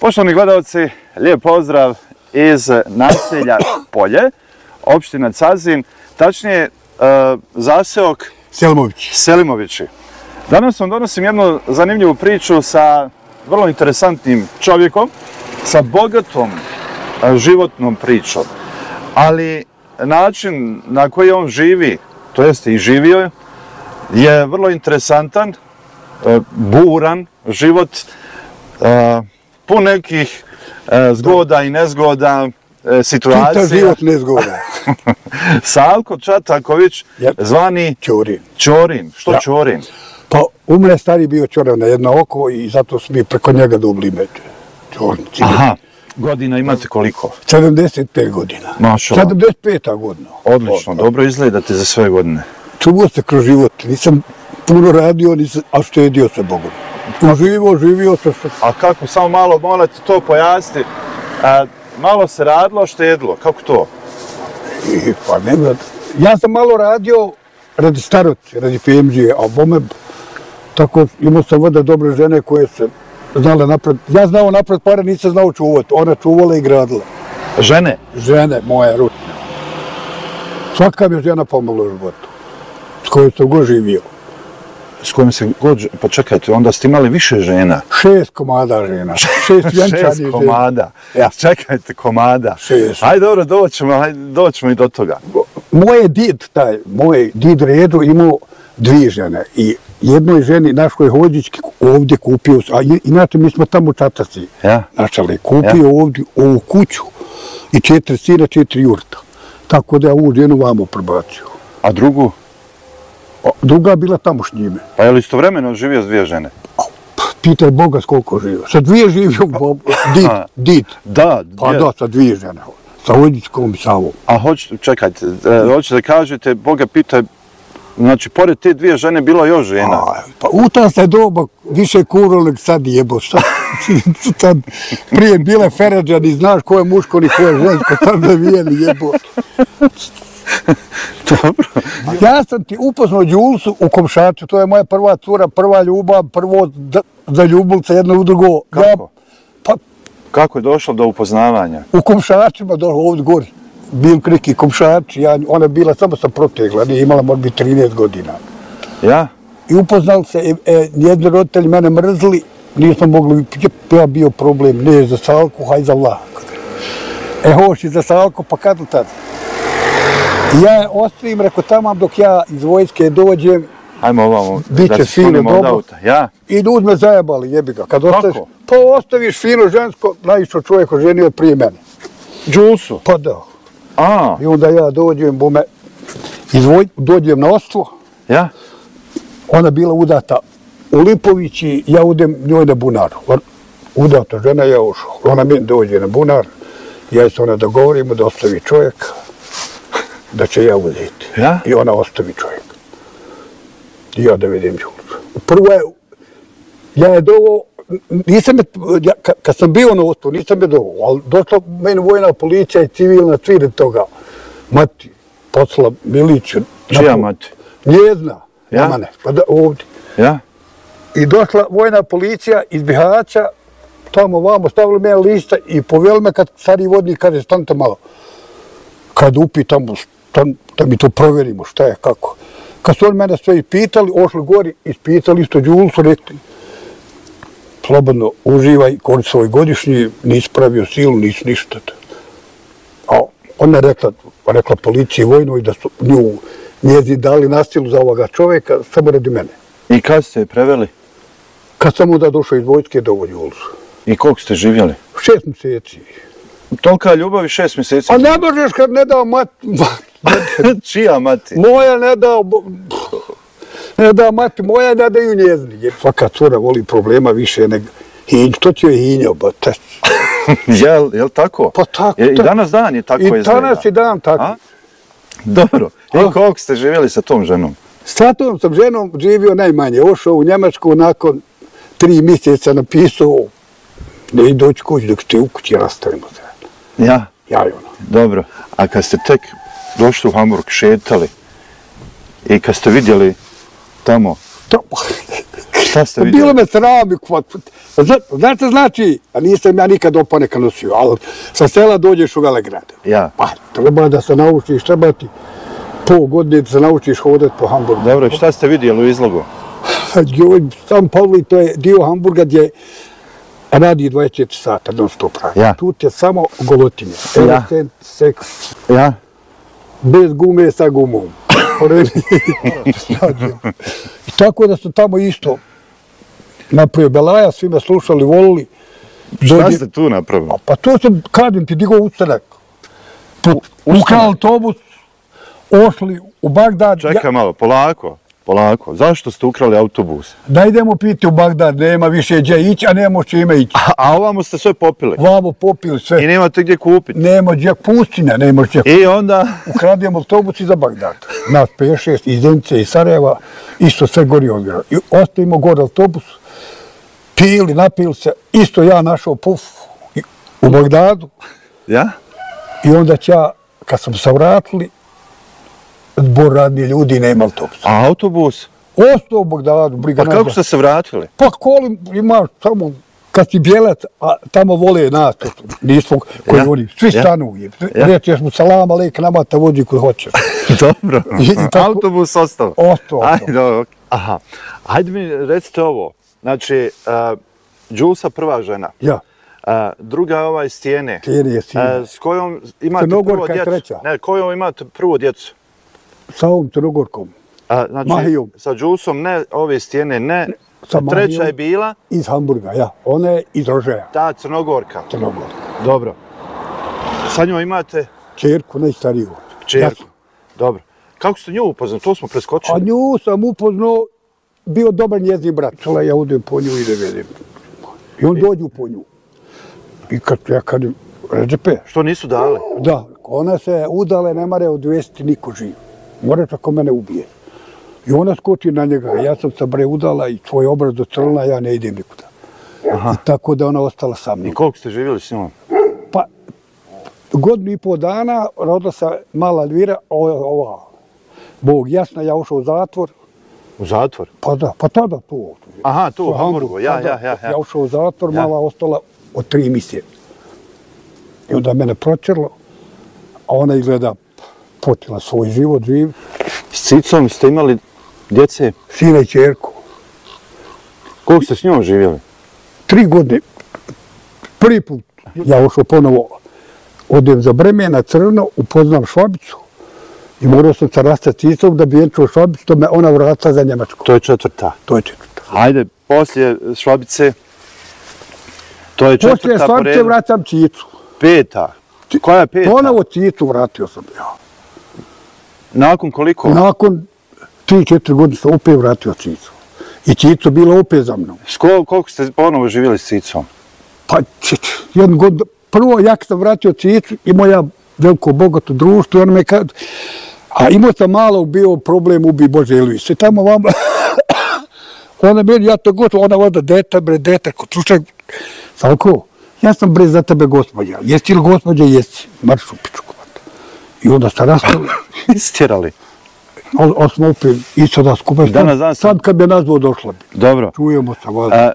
Poštovani gledalci, lijep pozdrav iz naselja Polje, opština Cazin, tačnije zaseok Selimovići. Danas vam donosim jednu zanimljivu priču sa vrlo interesantnim čovjekom, sa bogatom životnom pričom, ali način na koji on živi, to jeste i živio, je vrlo interesantan, buran život, pun nekih zgoda i nezgoda, situacija. Čitav život nezgoda. Salko Čataković, zvani Ćorin. Što Ćorin? Pa u mene stari bio Ćorin na jedno oko i zato smo mi preko njega dobili ime Ćorin. Aha, godina imate koliko? 75 godina. Mašala. 75. godina. Odlično, dobro izgledate za sve godine. Čuvao se kroz život, nisam puno radio, a štedio se Bogom. Živio se. A kako, samo malo morate to pojasniti, malo se radilo, štedilo, kako to? Pa nema, ja sam malo radio radi starosti, radi penzije, a bome, tako imao sam voda dobre žene koje se znale napred. Ja znao napred pare, nisam znao čuvati, ona čuvala i gradila. Žene? Žene, moja rutna. Svaka mi je žena pomogla u životu, s kojom sam god živio. S kojim se god... Pa čekajte, onda ste imali više žena? 6 komada žena. 6 vjenčanih žena. 6 komada. Ja. Čekajte, komada. 6. Ajde, dobro, doćemo i do toga. Moj did Redo imao 2 žene i jednoj ženi našoj Hođićki ovdje kupio, a inače mi smo tamo u Čataci načali, kupio ovdje ovu kuću i 4 sina, 4 jurta. Tako da ja ovu ženu vamo prebacio. A drugu? Druga bila tamo s njime. Pa je li istovremeno živio s 2 žene? Pitaj Boga s koliko živio. Sa 2 živio did. Da. Pa da, sa 2 žene. Sa Hođićkom i Savom. A čekajte, hoćete da kažete, Boga pitaj, znači, pored te 2 žene bilo još žena? Pa u ta se doba više kurilo nek sad jebo. Sad prije bile Feređani, znaš ko je muško ni ko je žensko, sad da vijeli jebo. Dobro. Ja sam ti upoznao Đulsu u Komšaču, to je moja prva cura, prva ljubav, prvo zaljubili jedno u drugo. Kako? Kako je došlo do upoznavanja? U Komšačima, ovdje gori, bil kriki Komšači, ona je bila samo sam protegla, nije imala možda biti 13 godina. Ja? I upoznali se, jedni roditelji mene mrzli, nismo mogli, ja bio problem, ne za Salku, haj za vlak. Hoći za Salku, pa kad li tad? Ja ostavim, rekao tamo dok ja iz vojske dođem, ajmo ovamo, bit će fino dobro. Ja? I ljudi me zajebali, jebi ga. Kako? Pa ostaviš fino žensko, najišao čovjek oženio je prije mene. Đulsu? Pa da. A. I onda ja dođem, dođem na Ostvo. Ja? Ona bila udata u Lipović i ja udem njoj na bunar. Udata žena, ja ušao. Ona meni dođe na bunar, ja se ona dogovorimo da ostavi čovjeka, da će ja uzeti. Ja? I ona ostavi čovjeka. I ja da vidim Đulsu. Prvo je, ja je dovo, kad sam bio na Ostvu, nisam je dovo, ali došla meni vojna policija i civilna cvire toga. Mati, poslala miliciju. Čija mati? Njezna. Ja? Mane, pa da, ovdje. Ja? I došla vojna policija iz Bihaća, tamo vamo stavili me lista i poveli me kad stari vodnik kaže stanite malo. Kad upitamo, da mi to provjerimo šta je, kako. Kad su oni mene sve ispitali, ošli gori, ispitali isto Đulsu, rekli slobodno uživaj, koristi svoj godišnji, nisi pravio silu, nisi ništa. A ona je rekla policiji vojnoj da su njezi dali nasilu za ovoga čovjeka, samo radi mene. I kad ste je preveli? Kad sam onda došao iz vojske do Đulsu. I koliko ste živjeli? 6 mjeseci. Tolika ljubav i 6 mjeseci? A ne možeš kad ne dao mati. Čija mati? Moja ne dao mati, moja ne daju njezni. Jer svaka cura voli problema više nego hinj. To će joj hinja, ba test. Jel tako? Pa tako. I danas dan je tako izgleda? I danas je dan tako. Dobro. I koliko ste živjeli sa tom ženom? Sa tom sam ženom živio najmanje. Ošao u Njemačku nakon 3 mjeseca napisao ne doći kući dok ste u kući rastavimo se. Ja? Ja i ona. Dobro. A kad ste tek došli u Hamburg, šetali i kad ste vidjeli tamo Šta ste vidjeli? Bilo me sram. Znate znači, a nisam ja nikad opaneka nosio, ali sa sela dođeš u Velegrad. Ja. Pa treba da se naučiš, treba ti pol godine da se naučiš hodati po Hamburgu. Dobro, šta ste vidjeli u izlogu? Sam Pavli, to je dio Hamburga gdje radi 24 sata, non stop radi. Ja. Tu je samo golotinje. Electent, seks, Ja? bez gume sa gumom. I tako da su tamo isto napravio Belaja, svi me slušali, volili. Šta ste tu napravili? Pa to sam, kažem ti, digao ustanak. Ukrao autobus, ošli u Bagdad. Čekaj malo, polako. Zašto ste ukrali autobus? Da idemo piti u Bagdad, nema više gdje ići, a nemamo čime ići. A ovamo ste sve popili? Vamo popili sve. I nemate gdje kupiti? Nema gdje, pustinja, nema gdje. I onda? Ukrademo autobus i za Bagdad. Nas 5-6 iz Zenice i Sarajeva, isto sve gori odvjera. I ostavimo gore autobus, pili, napili se, isto ja našao puf u Bagdadu. Ja? I onda će ja, kad sam se vratili, zbor radnih ljudi nema autobusa. A autobus? Ostao u Bagdadu, briga. Pa kako ste se vratili? Pa kolim imaš tamo, kad si bijelac, a tamo vole nas, nismo koji oni, svi stanuju. Rečeš mu salam alejk, nama te vozi kud hoćeš. Dobro. Autobus ostao? Ostao. Aha. Hajde mi recite ovo. Znači, Đusa prva žena. Ja. Druga je ova iz Stijene. Stijene je Stijene. S kojom imate prvo djecu? Treća. Ne, kojom imate prvu djecu? Sa ovom Crnogorkom. Znači, Mahijom. sa Đusom ne, ove Stijene ne. Treća je bila? Iz Hamburga, ja. Ona je iz Rožaja. Ta Crnogorka. Crnogorka. Dobro. Sa njom imate? Čerku, najstariju. Čerku. Dobro. Kako ste nju upoznali? To smo preskočili. A nju sam upoznao, bio dobar njezin brat. Čela, ja odem po nju i da vedim. I on dođu po nju. I kad ja kažem, Redžepe. Što nisu dali? Da, ona se udale, ne mare odvesti niko živ. Moraš ako mene ubije. I ona skoči na njega, ja sam se bre udala i tvoj obraz do crna, ja ne idem nikuda. I tako da ona ostala sa mnom. I koliko ste živjeli s njom? Pa, 1,5 godinu dana, rodila se mala Elvira, ova, Bog jasna, ja ušao u zatvor. U zatvor? Pa da, pa tada tu. Aha, tu u Hamburgu, ja. Ja ušao u zatvor, mala ostala od 3 misije. I onda mene pročerlo, a ona izgleda potila svoj život, živ. S Cicom ste imali djece? Sina i čerku. Koliko ste s njom živjeli? 3 godine. Prvi put ja ušao ponovo, odem za Breme na Crno, upoznam Švabicu i morao sam se rastati s Cicom da bi vjenčao Švabicu, to me ona vratila za Njemačku. To je četvrta? To je četvrta. Hajde, poslije Švabice, to je četvrta po redu. Poslije Švabice vraćam Cicu. 5. Koja je 5? Ponovo Cicu vratio sam, ja. Nakon koliko? Nakon 3-4 godine sam opet vratio Cicu. I Cicu bila opet za mnom. Koliko ste ponovo živjeli s Cicom? Pa, 1 godinu. Prvo, ja kad sam vratio Cicu, imao ja veliko bogato društvo i ona me kaže, a imao sam malo bio problem, ubi Bože Elvis. I tamo vam, ona meni, ja to gotovo, ona voda, deta, slušaj, Salko, ja sam bre za tebe gospođa. Jesi li gospođa? Jesi. Marš u pičku. I onda ste rastavili. Istjerali. Ali smo opet isto da skupaj. Sad kad bi nazvao došla bi. Dobro. Čujemo se vazda.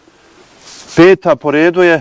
5. po redu je?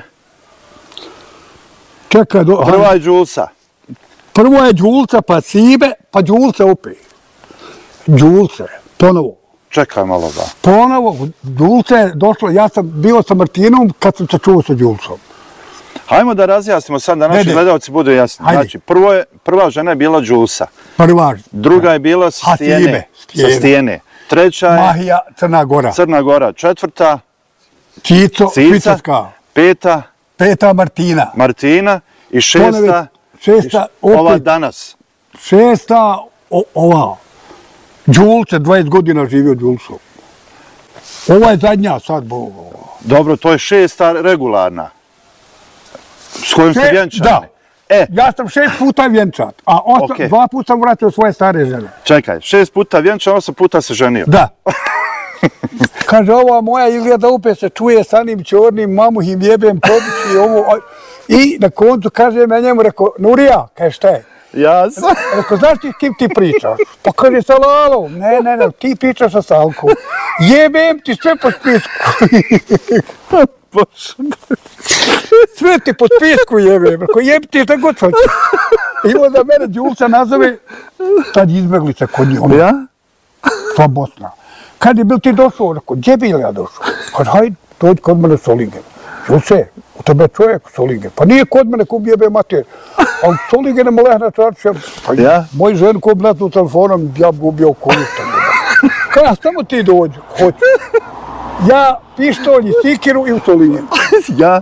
Čekaj. Prva je Đulsa. Prvo je Đulca, pa Cibe, pa Đulce opet. Đulce, ponovo. Čekaj malo da. Ponovo, Đulce je došla, ja sam bio sa Martinom kad sam se čuo sa Đulcom. Hajmo da razjasnimo sad da naši gledalci budu jasni. Znači, prva žena je bila Đulsa. Prva. Druga je bila sa Stijene. Treća je... Mahija, Crna Gora. Crna Gora. Četvrta... Cico, Švicarska. 5. 5. Martina. Martina. I 6. Ova danas. 6. ova. Đulce, 20 godina živio Đulcom. Ova je zadnja sad. Dobro, to je 6. regularna. S kojom ste vjenčani? Da. Ja sam 6 puta vjenčat, a 2 puta sam vratio svoje stare žene. Čekaj, 6 puta vjenčan, 8 puta se ženio. Da. Kaže, ova moja izgleda opet se čuje sa onim čornim, mamu im jebem pobići i ovo. I na koncu kaže me njemu, rekao, Nurija, kaj šta je? Jasno. Rekao, znaš ti s kim ti pričaš? Pa kaže, sa Lalom. Ne, ti pričaš sa Salkom. Jebem ti sve po spisku. Sve ti po spisku jebem. Rekao, jebem ti šta god hoćeš. I onda mene Đulca nazove, tad izbeglica kod njih. Ja? Sva Bosna. Kad je bil ti došao? Rekao, gdje bi ja došao? Kad hajde, dođi kod mene Solingen. Đulce, u tebe je čovjek Solingen. Pa nije kod mene ko bi jebe mater. A u Solingene mu lehna čarčija. Pa moj žen ko bi natnu telefonom, ja bi ubio kolišta. Kada samo ti dođi, hoću. Ja pištolj i sikiru i u Solingen. Ja?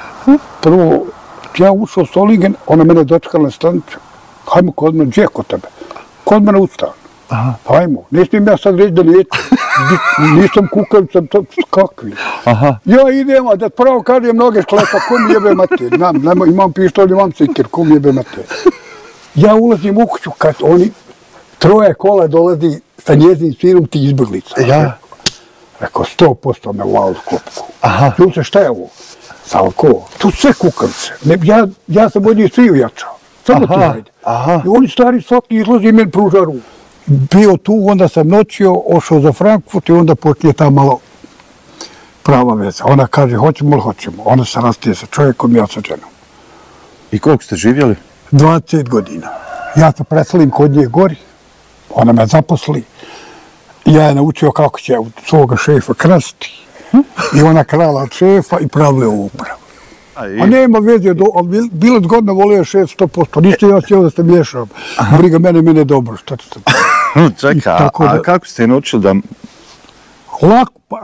Prvo, ja ušao u Solingen, ona mene dočekala na stanicu. Hajmo kod mene, gdje kod tebe? Kod mene u stan. Pa hajmo, ne smijem ja sad reći da neću. Nisam kukavica, kakvi. Ja idem, a da pravo kažem noge šklepa, ko mi jebe mater. Imam pištolj, imam sikir, ko mi jebe mater. Ja ulazim u kuću kad oni troje kola dolazi sa njezinim sinom ti izbjeglica. Ja? Rekao, 100% me uvalo u klopku. Đulce, šta je ovo? Salko, tu sve kukavice. Ja sam od njih svi ujačao. Samo ti hajde. I oni stari svaki izlazi i meni pruža ruku. Bio tu, onda sam noćio, ošao za Frankfurt i onda počinje ta malo prava veza. Ona kaže, hoćemo ili hoćemo. Ona se rastije sa čovjekom, ja sa ženom. I koliko ste živjeli? 20 godina. Ja se preselim kod nje gori, ona me zaposli. Ja je naučio kako će svoga šefa krasti. I ona krala od šefa i pravila u upravu. A nema veze, bilo zgodno volio šef 100%. Niste ja sjeo da se miješam. Briga mene je dobro. Čekaj, a kako ste naučili da... Lako, pa...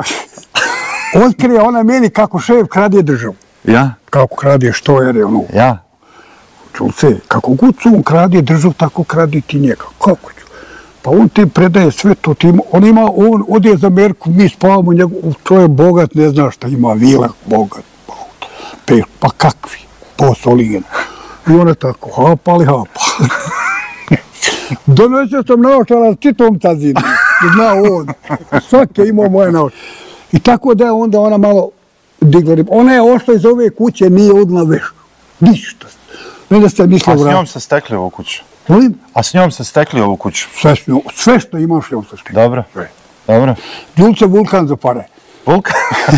Otkrije ona meni kako šef krade državu. Ja? Kako krade štojere, ono. Ja? Čulce, kako god su on krade državu, tako krade ti njega. Kako ću? Pa on ti predaje sve to, on ode za Ameriku, mi spavamo njegu, to je bogat, ne zna šta ima, vila, bogat. Pa kakvi, po Solingen. I ona tako, hapa ali hapa. Donosio sam naočala s čitom tazinu, zna on. Svaki je imao moje naočala. I tako da je onda ona malo digla. Ona je ošla iz ove kuće, nije odla veš. Ništa. A s njom se stekli ovu kuću? A s njom se stekli ovu kuću? Sve što imaš njom se stekli. Dobro, dobro. Đulce vulkan za pare. Vulkan?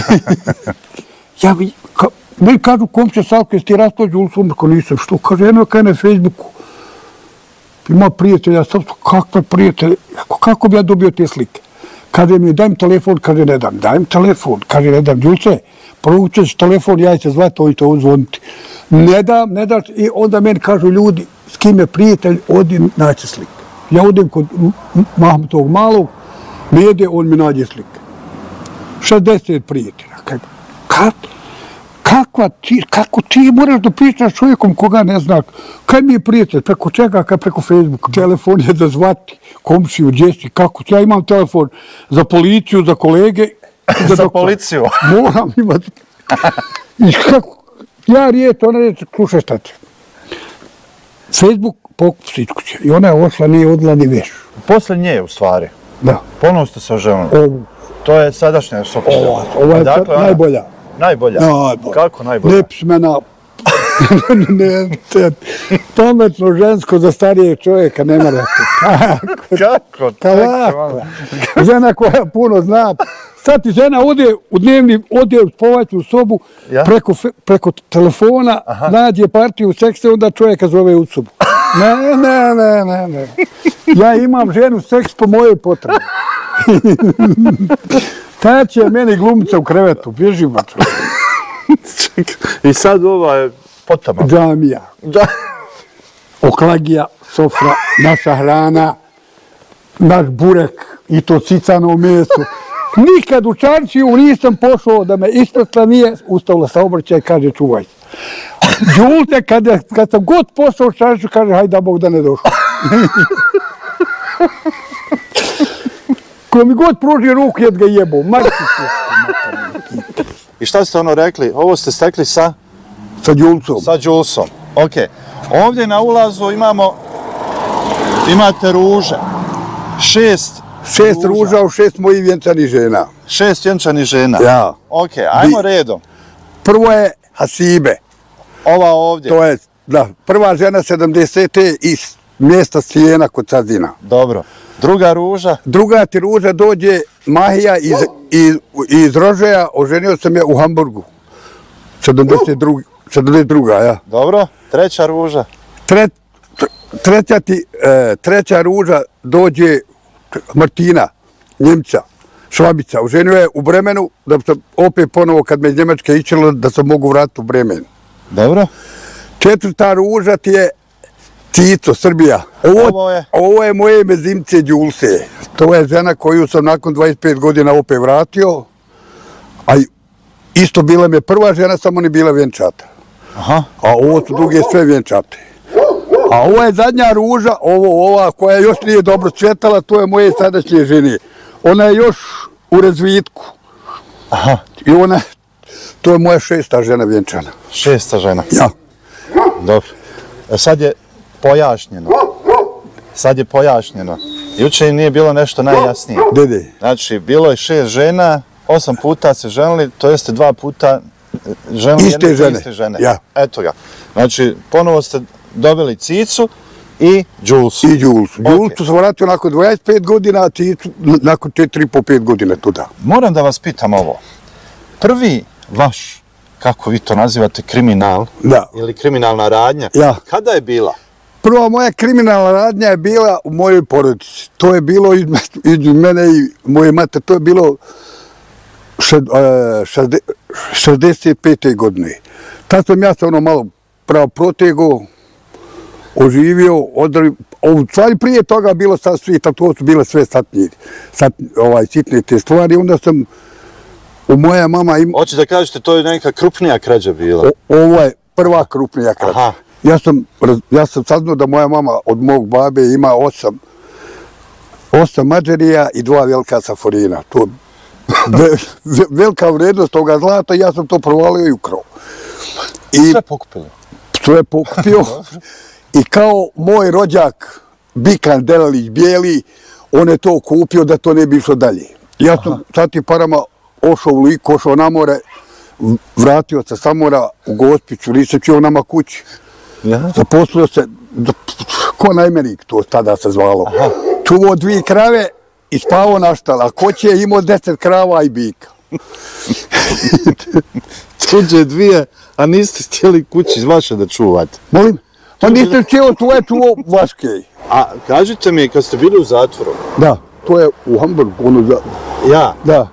Meni kažu, kom će Salko, jesi ti rastao Đulcu? Ako nisam, što? Kaže, jedno kaj na Facebooku. Ima prijatelja, kakve prijatelje? Kako bi ja dobio te slike? Kaže mi, daj mi telefon, kaže, ne dam. Daj mi telefon, kaže, ne dam. Đulce, poručuješ telefon, ja ću zvati, oni to zvoniti. Ne dam, ne daš. I onda meni kažu ljudi, s kim je prijatelj, odim naći slike. Ja odem kod Mahmutovog malog, Mede, on mi nađe slike. 60 prijatelja. Kako ti moraš da pričaš čovjekom koga ne zna? Kaj mi je prijatelj? Preko čega? Preko Facebooka. Telefon je da zvati komšiju, djeci, kako? Ja imam telefon za policiju, za kolege. Za policiju? Moram imati. Ja riječ, ona reče, slušaj šta će. Facebook pokup sitkuće. I ona je ošla, nije odla ni veš. Posle nje, u stvari? Da. Ponovno ste se oženili? Ovu. To je sadašnja soprga? Ova je najbolja. Najbolja? Kako najbolja? Lepsmena, pametno žensko za starijeg čovjeka, nema reći. Kako? Kako? Žena koja puno zna. Sad ti žena ode u spovaću sobu preko telefona, nađe partiju seksa, onda čovjeka zove u sobu. Ne. Ja imam ženu seks po mojoj potrebi. Ta će meni glumica u krevetu, bježi mačo. I sad ova je potama. Džamija. Oklagija, sofra, naša hrana, naš burek i to cicano meso. Nikad u Čarčiju nisam pošao da me ispratila, nije ustavila saobraćaj, kaže čuvaj se. Đulte, kad sam god pošao u Čarčiju, kaže hajde da Bog da ne došao. Ko mi god pruži ruku, jed ga jebo. I šta ste ono rekli? Ovo ste stekli sa? Sa Đulcom. Sa Đulcom, okej. Ovdje na ulazu imate ruže. 6 ruža u 6 mojih vjenčanih žena. 6 vjenčanih žena? Ja. Okej, ajmo redom. Prvo je Hasibe. Ova ovdje? To je, da, prva žena 70. i mjesta Sijena kod Sazina. Dobro. Druga ruža? Druga ti ruža dođe Mahija iz Rožaja, oženio sam je u Hamburgu. 72. ja. Dobro. Treća ruža? Treća ruža dođe Martina, Njemca, Švabica. Oženio je u Bremenu, da sam opet ponovo kad me iz Njemačke išlo da sam mogu vratiti u Bremen. Dobro. Četvrta ruža ti je Cico, Srbija. Ovo je moje mezimce Đulse. To je žena koju sam nakon 25 godina opet vratio, a isto bila mi je prva žena, samo ne bila vjenčata. Aha. A ovo su druge sve vjenčate. A ovo je zadnja ruža, ova koja još nije dobro cvjetala, to je moje sadašnje žene. Ona je još u razvitku. Aha. I to je moja 6. žena vjenčana. 6. žena? Ja. Dobro. Sad je pojašnjeno. Juče im nije bilo nešto najjasnije. Dede. Znači, bilo je 6 žena, 8 puta se ženili, to jeste 2 puta ženili iste žene. Ja. Eto ga. Znači, ponovo ste dobili Cicu i Đulsu. Đulsu sam vratio nakon 25 godina, a Cicu nakon 4,5-5 godina tuda. Moram da vas pitam ovo. Prvi vaš, kako vi to nazivate, kriminal, ili kriminalna radnja, kada je bila? Prva moja kriminalna radnja je bila u mojoj porodici. To je bilo između mene i moje mate, to je bilo 65. godine. Tad sam ja se malo pravo protego, oživio, u stvari prije toga bilo sad svita, to su bile sve sitne te stvari, onda sam moja mama ima... Hoće da kažete, to je neka krupnija krađa bila? Ovo je prva krupnija krađa. Ja sam saznao da moja mama od mog babe ima 8 mađerija i 2 velika saforina. To velika vrednost toga zlata, ja sam to provalio i ukrao. Sve pokupili? Sve pokupio. I kao moj rođak Bikan Delalić Bijeli, on je to kupio da to ne bi išlo dalje. Ja sam sa tim parama ošao u Liku, ošao na more, vratio se sa mora u Gospiću, nisam čio nama kući. Zaposlio se, ko najmenik to tada se zvalo. Čuvao 2 krave i spavao na štala. Ko će imao 10 krava i bika. Tuđe 2, a niste htjeli kući vaše da čuvate? Molim? Pa niste htjeli tvoje čuvao vaške. A kažite mi, kad ste bili u zatvoru? Da, to je u Hamburgu. Ja? Da.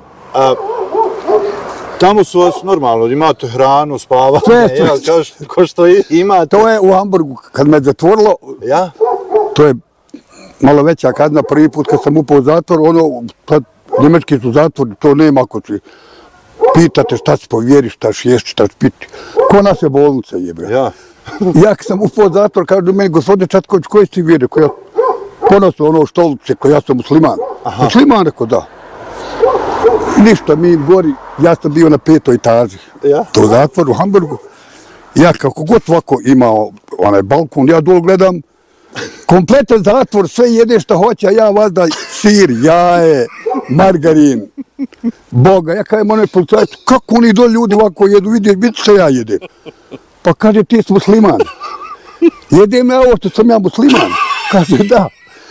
Tamo su vas normalno, imate hranu, spavanje, ko što imate. To je u Hamburgu, kad me zatvorilo, to je malo veća kazna, prvi put kad sam upao u zatvor, njemački su zatvori, to nema ako ti pitate šta si po vjeri, šta si ješći, šta si piti. Ko nas je bolnica jebe. Ja kad sam upao u zatvor, kažu meni, gospodine Čatković, koji si vjeri? Ponosno štolice, ja sam musliman. Musliman, rekao da. Ništa, mi gori, ja sam bio na 5. etaži, to u zatvoru u Hamburgu. Ja kako god ovako imao onaj balkon, ja dole gledam, kompletan zatvor, sve jede što hoće, a ja vazda sir, jaje, margarin, boga. Ja kažem onaj policajac, kako oni dole ljudi ovako jedu, vidi što ja jedem. Pa kaže, ti si musliman. Jedem ja ovo što sam ja musliman. Kaže, da.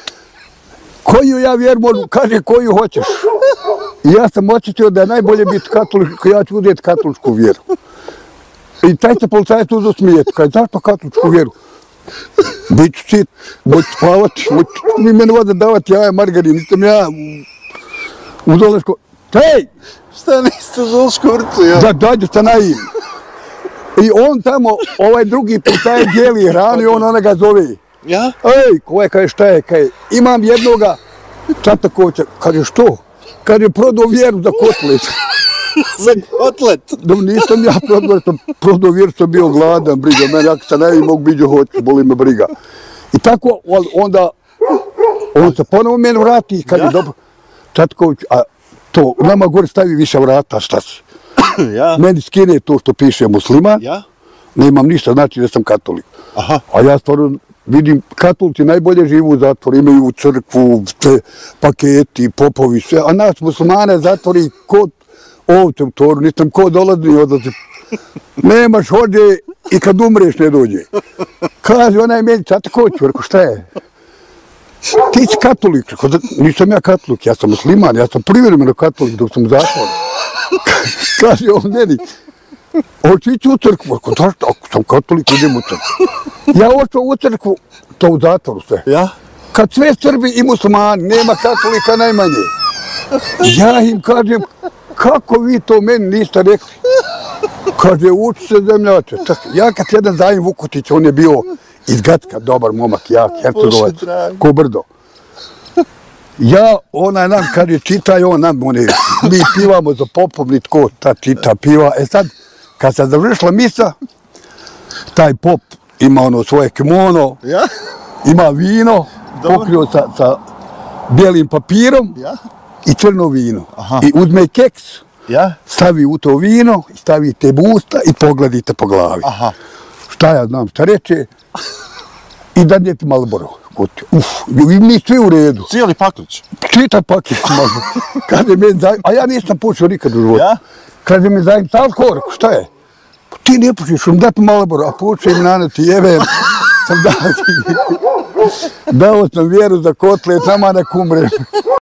Koju ja vjeru mogu, kaže, koju hoćeš. I ja sam očitio da je najbolje biti katolik, ja ću uzeti katoličku vjeru. I taj se policajac uzeo smijeti. Kaže, zašto katoličku vjeru? Biću sit, moću spavati, mi mene vode davati jaja, margarin, nisam ja u Zoleško. Hej! Šta niste u Zoleško vrtu, ja? Da, dađe sa naim. I on tamo, ovaj drugi policajac dijeli hranu i on ga zove. Ja? Ej, koje, kaže, šta je, kaže, imam jednoga Čatakovića, kaže, što? Kaže, prodao vjeru za kotlet. Za kotlet? Nisam ja prodao vjeru, sam bio gladan, briga mene, ako sam najvi mogu biđu hoću, boli me briga. I tako, onda, on se ponovo meni vrati, kaže, dobro, Čatković, a to, nama gore stavi više vrata, šta si? Meni skine to što piše musliman, nemam ništa, znači da sam katolik. A ja stvarno vidim, katolici najbolje živu u zatvoru, imaju crkvu, paketi, popovi, sve, a nas muslimane zatvori kod ovce u toru, nisam ko dolazi i odlazi nemaš hode i kad umreš ne dođe. Kaže onaj meni, sad tako ću, rekao, šta je? Ti si katolik, rekao, nisam ja katolik, ja sam musliman, ja sam privremeno katolik dok sam u zatvoru. Kaže on meni, hoću ići u crkvu, rekao, da što, ako sam katolik, idem u crkvu. Ja ošao u crkvu, to u zatvoru sve. Ja? Kad sve Srbi i muslimani, nema katolika najmanje. Ja im kažem, kako vi to meni niste rekli? Kaže, uči se zemljače. Ja kad jedan Zajim Vukotić, on je bio iz Gatka, dobar momak, jak, hercegovac, ko brdo. Ja, onaj nam, kad je čitaj, on nam, mi pivamo za popovni, tko ta čita, piva. E sad, kad se završila misa, taj pop ima ono svoje kimono, ima vino, pokrio sa bijelim papirom i crno vino. I uzme keks, stavi u to vino, stavi te busta i pogladite po glavi. Šta ja znam šta reče i dadnete Marlboro. Mi svi u redu. Cijeli paklić? Čita paklić. Kaže meni Zajim, a ja nisam pušio nikad u životu. Kaže mi Zajim, Salko, šta je? Ti ne pušiš, daj po Marlboro, a pušim na ti jebem. Dao sam vjeru za kotle, tamo nek umrem.